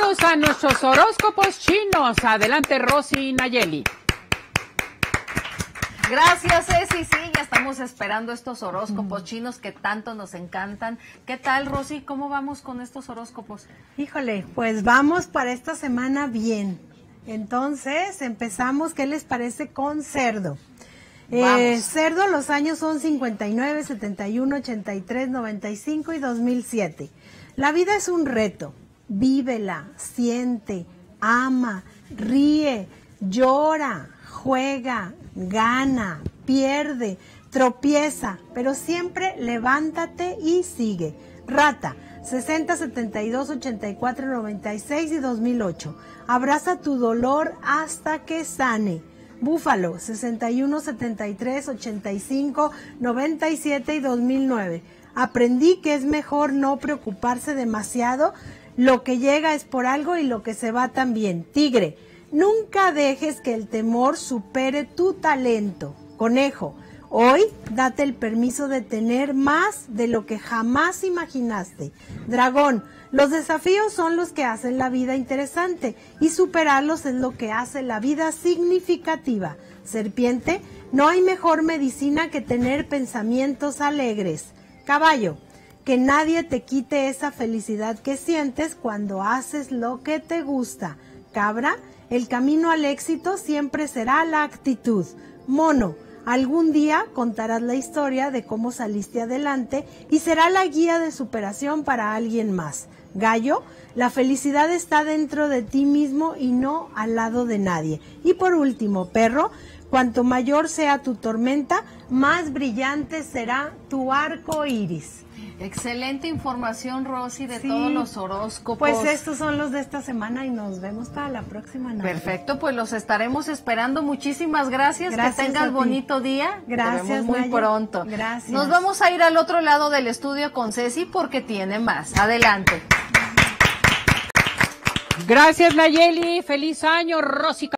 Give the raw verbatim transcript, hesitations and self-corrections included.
Vamos a nuestros horóscopos chinos. Adelante, Rosy y Nayeli. Gracias, Ceci. Sí, ya estamos esperando estos horóscopos mm. chinos que tanto nos encantan. ¿Qué tal, Rosy? ¿Cómo vamos con estos horóscopos? Híjole, pues vamos para esta semana bien. Entonces, empezamos, ¿qué les parece con Cerdo? Eh, Cerdo, los años son cincuenta y nueve, setenta y uno, ochenta y tres, noventa y cinco y dos mil siete. La vida es un reto. Vívela, siente, ama, ríe, llora, juega, gana, pierde, tropieza, pero siempre levántate y sigue. Rata, sesenta, setenta y dos, ochenta y cuatro, noventa y seis y dos mil ocho. Abraza tu dolor hasta que sane. Búfalo, sesenta y uno, setenta y tres, ochenta y cinco, noventa y siete y dos mil nueve. Aprendí que es mejor no preocuparse demasiado. Lo que llega es por algo y lo que se va también. Tigre, nunca dejes que el temor supere tu talento. Conejo, hoy date el permiso de tener más de lo que jamás imaginaste. Dragón, los desafíos son los que hacen la vida interesante y superarlos es lo que hace la vida significativa. Serpiente, no hay mejor medicina que tener pensamientos alegres. Caballo, que nadie te quite esa felicidad que sientes cuando haces lo que te gusta. Cabra, el camino al éxito siempre será la actitud. Mono, algún día contarás la historia de cómo saliste adelante y será la guía de superación para alguien más. Gallo, la felicidad está dentro de ti mismo y no al lado de nadie. Y por último, Perro, cuanto mayor sea tu tormenta, más brillante será tu arco iris. Excelente información, Rosy, de sí, todos los horóscopos. Pues estos son los de esta semana y nos vemos para la próxima. Navidad. Perfecto, pues los estaremos esperando. Muchísimas gracias, gracias que tengas bonito día. Gracias, Nos vemos muy Naya. pronto. Gracias. Nos vamos a ir al otro lado del estudio con Ceci porque tiene más. Adelante. Gracias, Nayeli. Feliz año, Rosy.